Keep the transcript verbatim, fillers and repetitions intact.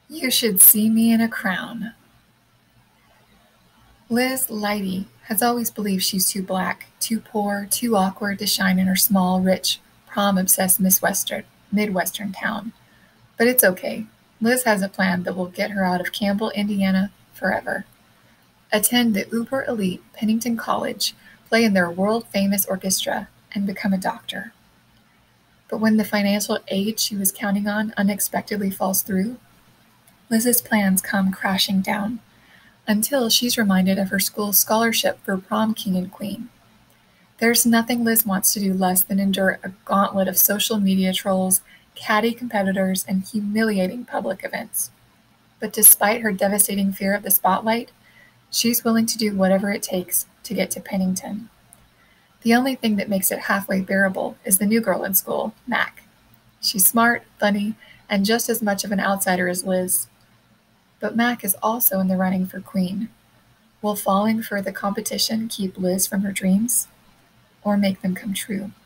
You should see me in a crown. Liz Leidy has always believed she's too black, too poor, too awkward to shine in her small, rich, prom-obsessed Midwestern, Midwestern town. But it's okay. Liz has a plan that will get her out of Campbell, Indiana, forever. Attend the uber-elite Pennington College, play in their world-famous orchestra, and become a doctor. But when the financial aid she was counting on unexpectedly falls through, Liz's plans come crashing down, until she's reminded of her school's scholarship for prom king and queen. There's nothing Liz wants to do less than endure a gauntlet of social media trolls, catty competitors, and humiliating public events. But despite her devastating fear of the spotlight, she's willing to do whatever it takes to get to Pennington. The only thing that makes it halfway bearable is the new girl in school, Mac. She's smart, funny, and just as much of an outsider as Liz. But Mac is also in the running for queen. Will falling for the competition keep Liz from her dreams, or make them come true?